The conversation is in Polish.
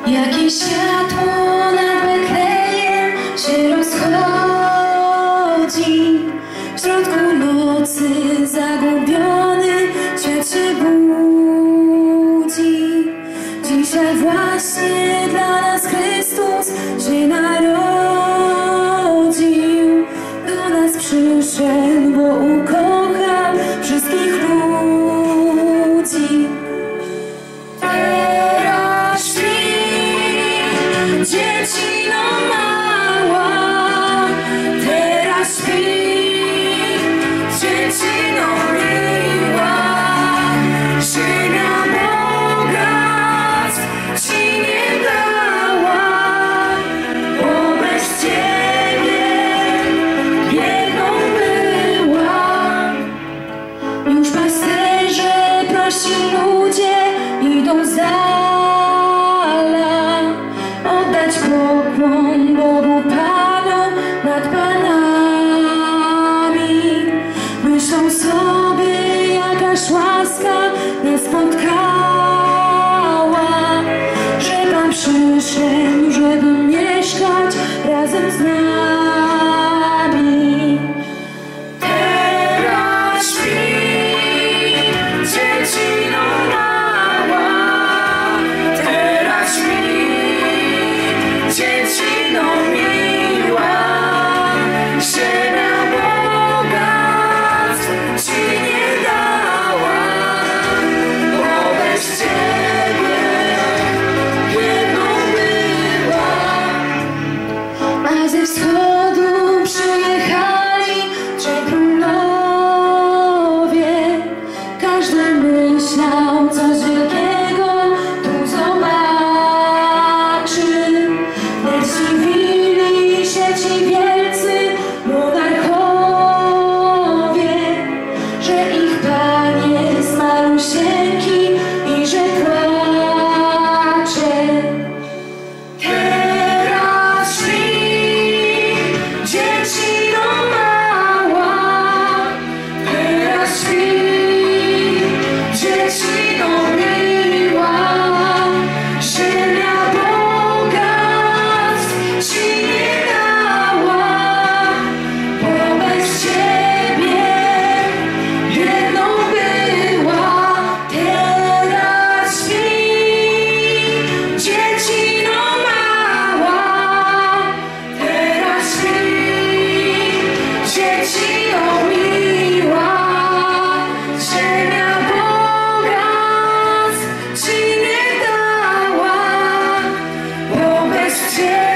Jakie światło nad Betlejem się rozchodzi. W środku nocy zagubiony świat się budzi. Dzisiaj właśnie dla nas Chrystus się narodził. Do nas przyszedł, bo ukochał wszystkich ludzi. Dziecino mała, teraz śpi, dziecino miła, ziemia bogactw ci nie dała, bo bez ciebie biedną była. Już pasterze prości ludzie idą z pokłon Bogu Panu nad Panami. Myślą sobie, jakaż łaska nas spotkała, że Pan przyszedł, żeby mieszkać razem z nami. Teraz śpi, dziecino mała, teraz śpi, dziecino miła, ziemia bogactw ci nie dała, bo bez ciebie biedną była. A ze wschodu przyjechali trzej królowie, każdy myślał coś wielkiego tu zobaczy. Zdziwili się ci wielcy monarchowie, że ich Pan jest malusieńki i że płacze. Teraz śpi, dziecino mała, teraz śpi, dziecino miła, ziemia bogactw ci nie dała, bo bez ciebie biedną była. Teraz śpi, dziecino mała, teraz śpi, dziecino miła, ziemia bogactw ci nie dała, bo bez ciebie